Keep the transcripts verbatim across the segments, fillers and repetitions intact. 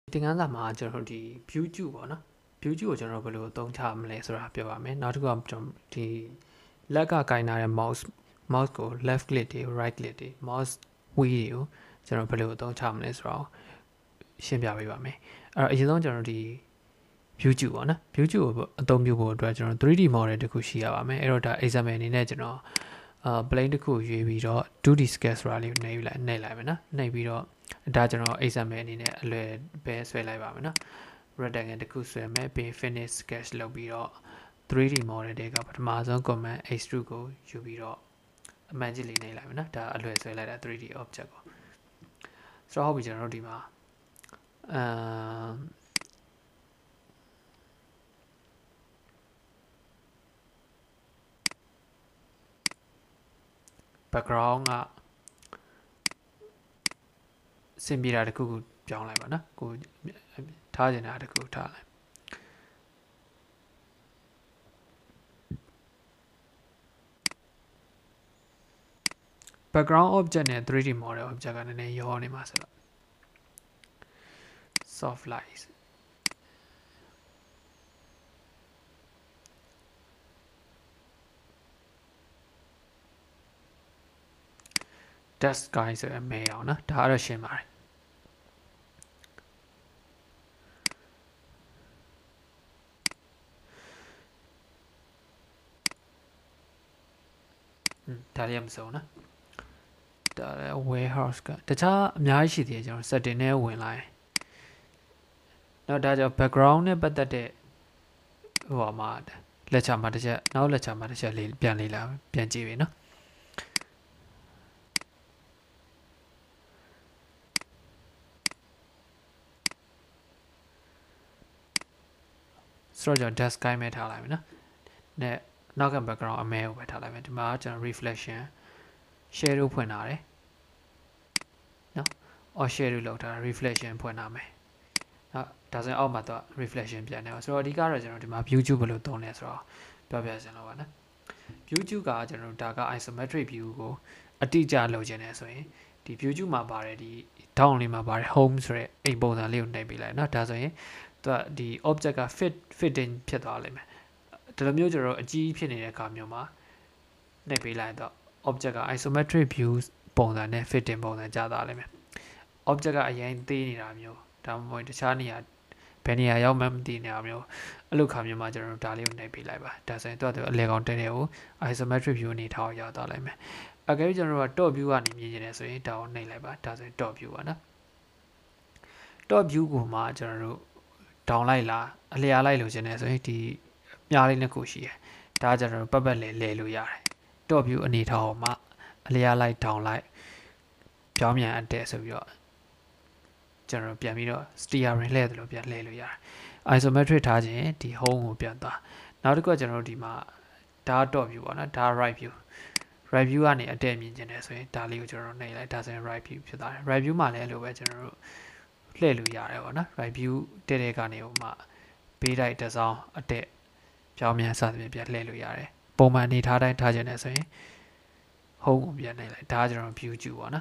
သင်ခန်းစာမှာကျွန်တော်ဒီ view ကျူပေါ့နော် view ကျူကိုကျွန်တော်ဘယ်လိုအသုံးချမလဲဆိုတာပြောပါမယ်နောက်တစ်ခုကကျွန်တော်ဒီလက်ကကင်ထားတဲ့ mouse mouse ကို left click တွေ right click တွေ mouse wheel တွေကိုကျွန်တော်ဘယ်လိုအသုံးချမလဲဆိုတော့ရှင်းပြပေးပါမယ်အဲ့တော့အရင်ဆုံးကျွန်တော်ဒီ view ကျူပေါ့နော် view ကျူကိုအသုံးပြုဖို့အတွက်ကျွန်တော် three D model တစ်ခုရှိရပါမယ်အဲ့တော့ဒါ example အနေနဲ့ကျွန်တော်အာ plane တစ်ခုရွေးပြီးတော့ two D scale ဆိုတာလေးကိုနှိပ်လိုက်နှိပ်လိုက်မယ်နော်နှိပ်ပြီးတော့ဒါကျွန်တော် example အနေနဲ့အလွယ်ပဲဆွဲလိုက်ပါမယ်နော် rectangle တစ်ခုဆွဲမယ်ပြီး finish sketch လုပ်ပြီးတော့ three D model တွေကပထမဆုံး command extrude ကိုယူပြီးတော့အမှန်ကြီးလေးနှိပ်လိုက်မယ်နော်ဒါအလွယ်ဆွဲလိုက်တာ three D object ကိုဆိုတော့ဟုတ်ပြီကျွန်တော်တို့ဒီမှာအမ် background ကစင်ပြေတာတခုခုပြောင်းလိုက်ပါနော်ကိုထားကျင်တာတခုထားလိုက် background object နဲ့ three D model object ကနည်းနည်းရောနေမှာဆိုတော့ soft light test guy ဆိုရမဲအောင်နော်ဒါကတော့ရှင်းပါတယ်ဒါလည်းမစုံနော်ဒါလည်း warehouse ကတခြားအများကြီးရှိသေးတယ်ကျွန်တော် setting နဲ့ဝင်လိုက်နောက်ဒါကြောင့် background နဲ့ပတ်သက်တဲ့ဟိုမှာလက်ချမှာတစ်ချက်နောက်လက်ချမှာတစ်ချက်လေးပြန်လေးလာပြန်ကြည့်ပြီနော်ဆိုတော့ကျွန်တော် desk ကိုင်းမဲ့ထားလိုက်မယ်နော်နဲ့နောက်က background အမဲကိုပဲထားလိုက်မယ်ဒီမှာကျွန်တော် reflection shadow ဖွင့်ထားတယ်နော် or shadow လောက်ထား reflection ဖွင့်ထားမယ်နော်ဒါဆိုရင်အောက်မှာတော့ reflection ပြန်နေအောင်ဆိုတော့အဓိကတော့ကျွန်တော်ဒီမှာ view ကျူဘယ်လိုသုံးလဲဆိုတော့ပြောပြစင်လို့ပါနော် view ကျူကကျွန်တော်ဒါက isometric view ကိုအတိအကျလုပ်ခြင်းနဲ့ဆိုရင်ဒီ view ကျူမှာပါတယ်ဒီ down လေးမှာပါတယ် home ဆိုတဲ့အိမ်ပုံစံလေးကိုနှိပ်ပေးလိုက်နော်ဒါဆိုရင်သူကဒီ object က fit fitting ဖြစ်သွားလိမ့်မယ်ဒီလိုမျိုးကျွန်တော်အကြီးဖြစ်နေတဲ့အခါမျိုးမှာနှိပ်ပေးလိုက်တော့ object က isometric view ပုံစံနဲ့ fitting ပုံစံကျသွားလိမ့်မယ် object ကအရင်သေးနေတာမျိုးဒါမှမဟုတ်တခြားနေရာဘယ်နေရာရောက်မှမသိနေတာမျိုးအဲ့လိုခါမျိုးမှာကျွန်တော်ဒါလေးကိုနှိပ်ပေးလိုက်ပါဒါဆိုရင်တော့အလဲကောင်တဲတဲ့ကို isometric view အနေထားကိုရောက်သွားလိမ့်မယ်အကယ်၍ကျွန်တော်က top view ကနေမြင်နေတယ်ဆိုရင်ဒါကိုနှိပ်လိုက်ပါဒါဆိုရင် top view ပါနော် top view ကိုမှကျွန်တော်တို့ down လိုက်လားအလျားလိုက်လို့ခြင်းနဲ့ဆိုရင်ဒီမြားလေးနှစ်ခုရှိတယ်ဒါကျွန်တော်တို့ပတ်ပတ်လဲလဲလို့ရတယ် top view အနေထားကိုမှအလျားလိုက် down လိုက်ပြောင်းပြန်အတက်ဆိုပြီးတော့ကျွန်တော်ပြန်ပြီးတော့ steering လှည့်တယ်လို့ပြန်လှည့်လို့ရတယ် isometric ထားခြင်းဒီ home ကိုပြန်သွားနောက်တစ်ခုကကျွန်တော်တို့ဒီမှာဒါ top view ပေါ့နော်ဒါ right view right view ကနေအတက်မြင်ခြင်းနဲ့ဆိုရင်ဒါလေးကိုကျွန်တော်နှိပ်လိုက်ဒါဆိုရင် right view ဖြစ်သွားတယ် right view မှာလည်းအဲ့လိုပဲကျွန်တော်တို့လှည့်လို့ရတယ်ပေါ့နော် right view တဲ့တဲ့ကနေဟိုမှာဘေးတိုက်တစ်စောင်းအတက်ပြောင်းပြန်စသဖြင့်ပြန်လှည့်လို့ရတယ်ပုံမှန်အနေထားတိုင်းထားခြင်းနဲ့ဆိုရင် home ကိုပြန်နှိပ်လိုက်ဒါကကျွန်တော် view ကျူပေါ့နော်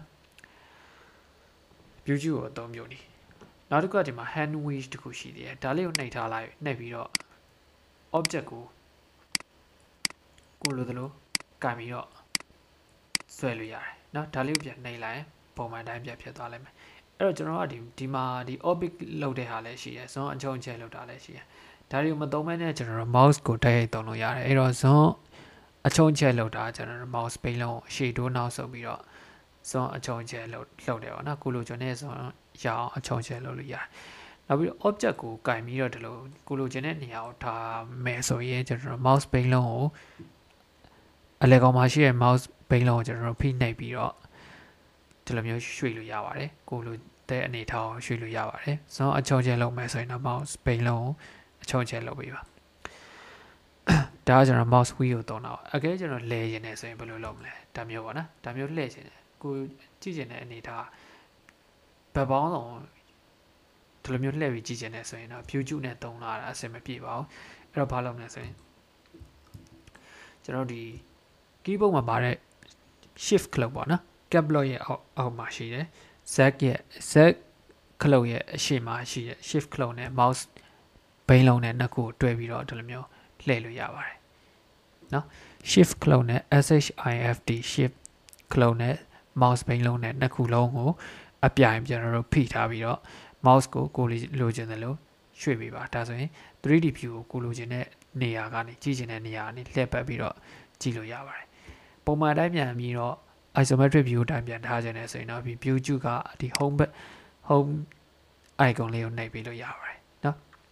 view ကျူကိုအသုံးပြုနေနောက်တစ်ခုကဒီမှာ hand wheel တခုရှိသေးတယ်ဒါလေးကိုနှိပ်ထားလိုက်နှိပ်ပြီးတော့ object ကိုကိုလိုသလိုကင်ပြီးတော့ဆွဲလို့ရတယ်เนาะဒါလေးကိုပြန်နှိပ်လိုက်ပုံမှန်တိုင်းပြန်ဖြစ်သွားလိမ့်မယ်အဲ့တော့ကျွန်တော်ကဒီဒီမှာဒီ orbit လောက်တဲ့ဟာလည်းရှိတယ်ဇွန်အချုံချဲလောက်တာလည်းရှိတယ်ဒါတွေကိုမသုံးမဲနဲ့ကျွန်တော်တို့ mouse ကိုတိုက်ရိုက်သုံးလို့ရတယ်အဲ့တော့ဇွန်အချုံချဲလောက်တာကျွန်တော်တို့ mouse ပိန်းလုံးရှေ့တိုးနောက်ဆုပ်ပြီးတော့ဇွန်အချုံချဲလောက်လောက်တယ်ပေါ့နော်ကိုလိုချင်တဲ့ဇွန်ရအောင်အချုံချဲလောက်လို့ရတယ်နောက်ပြီးတော့ object ကိုကင်ပြီးတော့ဒီလိုကိုလိုချင်တဲ့နေရာကိုထားမယ်ဆိုရင်ကျွန်တော်တို့ mouse ပိန်းလုံးကိုအလဲကောင်မှာရှိတဲ့ mouse ပိန်းလုံးကိုကျွန်တော်တို့ဖိနှိပ်ပြီးတော့ဒီလိုမျိုးရွှေ့လို့ရပါတယ်ကိုလိုတဲ့အနေထားကိုရွှေ့လို့ရပါတယ်ဇွန်အချုံချဲလောက်မယ်ဆိုရင်တော့ mouse ပိန်းလုံးကိုအချုံချဲလောက်ပေးပါဒါကကျွန်တော် mouse wheel ကိုသုံးတာအကဲကျွန်တော်လဲရင်နေဆိုရင်ဘယ်လိုလုပ်မလဲဒါမျိုးပေါ့နော်ဒါမျိုးလှည့်ခြင်းကိုကြည့်ခြင်းတဲ့အနေထားဘယ်ပေါင်းတော့ဒီလိုမျိုးလှည့်ပြီးကြည့်ခြင်းနဲ့ဆိုရင်တော့ view ကျူနဲ့သုံးလာတာအဆင်မပြေပါဘူးအဲ့တော့ဘာလုပ်မလဲဆိုရင်ကျွန်တော်ဒီ keyboard မှာပါတဲ့ shift ခလုတ်ပေါ့နော် cap lock ရဲ့အောက်အောက်မှာရှိတယ် z ရဲ့ z ခလုတ်ရဲ့အရှိမရှိတဲ့ shift ခလုတ်နဲ့ mouse ဘိန်းလုံးနဲ့နှစ်ခုတွဲပြီးတော့ဒီလိုမျိုးလှည့်လို့ရပါတယ်နော် shift ခလုတ်နဲ့ shift shift ခလုတ်နဲ့ mouse ဘိန်းလုံးနဲ့နှစ်ခုလုံးကိုအပြိုင်ကျွန်တော်တို့ဖိထားပြီးတော့ mouse ကိုကိုလိုချင်တယ်လို့ရွှေ့ပေးပါဒါဆိုရင် three D view ကိုကိုလိုချင်တဲ့နေရာကနေကြည့်ချင်တဲ့နေရာကနေလှည့်ပတ်ပြီးတော့ကြည့်လို့ရပါတယ်ပုံမှန်တိုင်းပြန်ပြီးတော့ isometric view တိုင်းပြန်ထားခြင်းနဲ့ဆိုရင်တော့ဒီ view ကျုကဒီ home home icon လေးကိုနှိပ်ပေးလို့ရပါတယ်နော်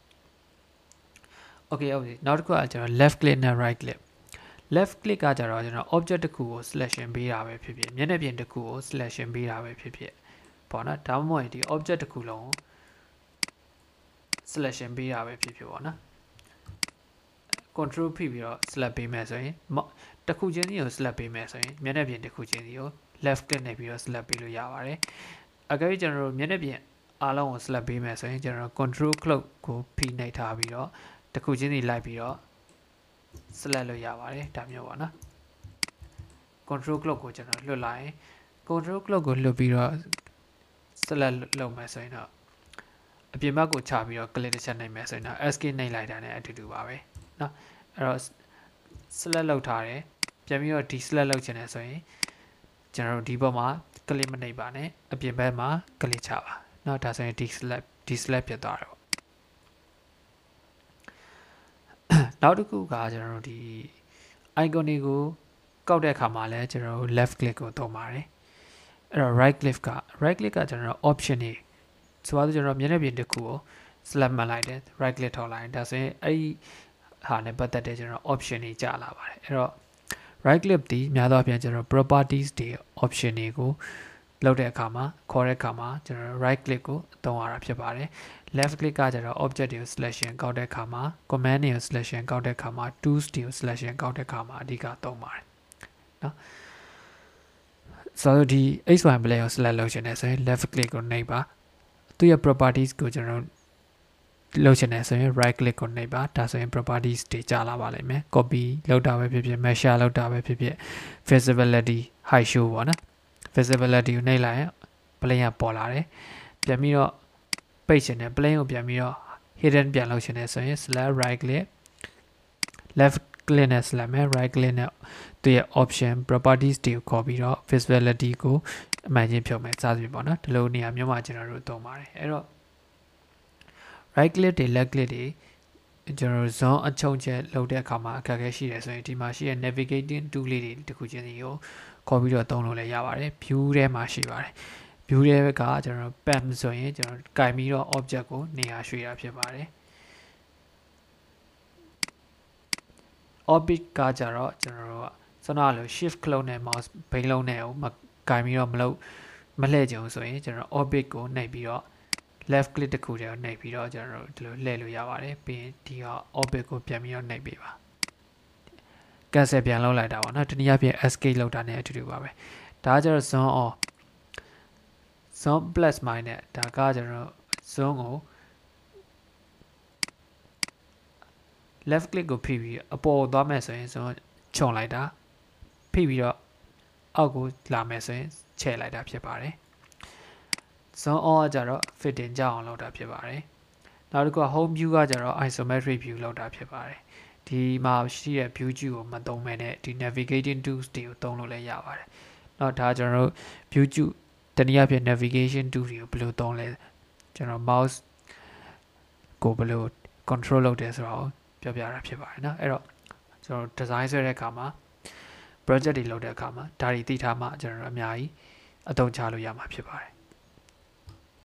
okay ဟုတ်ပြီနောက်တစ်ခုကကျွန်တော် left click နဲ့ right click left click ကကြတော့ကျွန်တော် object တစ်ခုကို selection ပေးတာပဲဖြစ်ဖြစ်မျက်နှာပြင်တစ်ခုကို selection ပေးတာပဲဖြစ်ဖြစ်ပေါ့နော်ဒါမှမဟုတ်ဒီ object တစ်ခုလုံးကို selection ပေးတာပဲဖြစ်ဖြစ်ပေါ့နော် control ဖိပြီးတော့ select ပေးမယ်ဆိုရင်တစ်ခုချင်းစီကို select ပေးမယ်ဆိုရင်မျက်နှာပြင်တစ်ခုချင်းစီကို left click နဲ့ပြီးတော့ select ပေးလို့ရပါတယ်အကယ်၍ကျွန်တော်တို့မျက်နှာပြင်အားလုံးကို select ပေးမယ်ဆိုရင်ကျွန်တော် control ခလုတ်ကိုဖိနှိပ်ထားပြီးတော့တစ်ခုချင်းစီလိုက်ပြီးတော့ select လို့ရပါတယ်ဒါမျိုးပေါ့နော် control ခလုတ်ကိုကျွန်တော်လွှတ်လိုက်ရင် control ခလုတ်ကိုလွှတ်ပြီးတော့ select လုပ်မယ်ဆိုရင်တော့အပြင်ဘက်ကိုချပြီးတော့ click တစ်ချက်နှိပ်မယ်ဆိုရင်တော့ escape နှိပ်လိုက်တာနဲ့အတူတူပါပဲเนาะအဲ့တော့ select လုပ်ထားတယ်ပြန်ပြီးတော့ deselect လုပ်ချင်တယ်ဆိုရင်ကျွန်တော်တို့ဒီဘက်မှာ click မနှိပ်ပါနဲ့အပြင်ဘက်မှာ click ချပါเนาะဒါဆိုရင် deselect deselect ဖြစ်သွားတယ်ပေါ့နောက်တစ်ခုကကျွန်တော်တို့ဒီ icon တွေကိုကောက်တဲ့အခါမှာလည်းကျွန်တော်တို့ left click ကိုသုံးပါတယ်အဲ့တော့ right click က right click ကကျွန်တော်တို့ option တွေဆိုတော့ကျွန်တော်မျက်နှာပြင်တစ်ခုကို select မှတ်လိုက်တယ် right click ထောက်လိုက်ဒါဆိုရင်အဲ့ဒီဟာနဲ့ပတ်သက်တဲ့ကျွန်တော် option တွေကြာလာပါတယ်အဲ့တော့ right click ဒီများသောအားဖြင့်ကျွန်တော် properties တွေ option တွေကိုလုပ်တဲ့အခါမှာခေါ်တဲ့အခါမှာကျွန်တော် right click ကိုသုံးရတာဖြစ်ပါတယ် left click ကကျတော့ object တွေကို selection ကောက်တဲ့အခါမှာ command တွေကို selection ကောက်တဲ့အခါမှာ tools တွေကို selection ကောက်တဲ့အခါမှာအဓိကသုံးပါတယ်နော်ဆိုတော့ဒီ x y plane ကို select လုပ်ချင်တယ်ဆိုရင် left click ကိုနှိပ်ပါသူရဲ့ properties ကိုကျွန်တော်လုပ်ချင်တယ်ဆိုရင် right click ကိုနှိပ်ပါဒါဆိုရင် properties တွေကြာလာပါလိမ့်မယ် copy လုပ်တာပဲဖြစ်ဖြစ် measure လုပ်တာပဲဖြစ်ဖြစ် visibility high show ပေါ့နော် visibility ကိုနှိပ်လိုက်ရင် plane ကပေါ်လာတယ်ပြန်ပြီးတော့ပိတ်ချင်တယ် plane ကိုပြန်ပြီးတော့ hidden ပြန်လုပ်ချင်တယ်ဆိုရင် select right click left click နဲ့ select မယ် right click နဲ့သူရဲ့ option properties တွေကိုခေါ်ပြီးတော့ visibility ကိုအမှန်ချင်းဖြုတ်မယ်စသဖြင့်ပေါ့နော်ဒီလိုနေရာမျိုးမှာကျွန်တော်တို့သုံးပါတယ်အဲ့တော့ right click တွေ left click တွေကျွန်တော်တို့ zone အချုံချက်လုပ်တဲ့အခါမှာအခက်အခဲရှိတယ်ဆိုရင်ဒီမှာရှိတဲ့ navigating tool လေးတွေတခုချင်းစီကိုခေါ်ပြီးတော့သုံးလို့လည်းရပါတယ် view ထဲမှာရှိပါတယ် view ထဲကကျွန်တော်တို့ pam ဆိုရင်ကျွန်တော်ကင်ပြီးတော့ object ကိုနေရာရွှေ့တာဖြစ်ပါတယ် orbit ကကြတော့ကျွန်တော်တို့ကစနလို shift ခလုတ်နဲ့ mouse ဘိန်းလုံးနဲ့ကိုမကင်ပြီးတော့မလုပ်မလှည့်ကြုံဆိုရင်ကျွန်တော် orbit ကိုနှိပ်ပြီးတော့ left click တစ်ခုတည်းကိုနှိပ်ပြီးတော့ကျွန်တော်တို့ဒီလိုလှည့်လို့ရပါတယ်ပြီးရင်ဒီက orbit ကိုပြန်ပြီးတော့နှိပ်ပေးပါ cancel ပြန်လုပ်လိုက်တာပေါ့နော်တနည်းအားဖြင့် escape လုပ်တာနဲ့အတူတူပါပဲဒါကကျတော့ zone off zone plus minus ဒါကကျွန်တော် zone ကို left click ကိုဖိပြီးအပေါ်သွားမယ်ဆိုရင် zone ခြုံလိုက်တာဖိပြီးတော့အောက်ကိုလာမယ်ဆိုရင်ချဲ့လိုက်တာဖြစ်ပါတယ် zone on ကကြတော့ fitting ကြအောင်လုပ်တာဖြစ်ပါတယ်နောက်တစ်ခုက home view ကကြတော့ isometric view လုပ်တာဖြစ်ပါတယ်ဒီမှာရှိတဲ့ view ကြီးကိုမသုံးမဲနဲ့ဒီ navigating tools တွေကိုသုံးလို့လည်းရပါတယ်နောက်ဒါကျွန်တော်တို့ view ကြီးတနည်းအားဖြင့် navigation tool တွေကိုဘယ်လိုသုံးလဲကျွန်တော် mouse ကိုဘယ်လို control လုပ်တယ်ဆိုတော့ပြောပြတာဖြစ်ပါတယ်နော်အဲ့တော့ကျွန်တော် design ဆွဲတဲ့အခါမှာ project တွေလုပ်တဲ့အခါမှာဒါတွေသိထားမှကျွန်တော်တို့အများကြီးအသုံးချလို့ရမှာဖြစ်ပါတယ်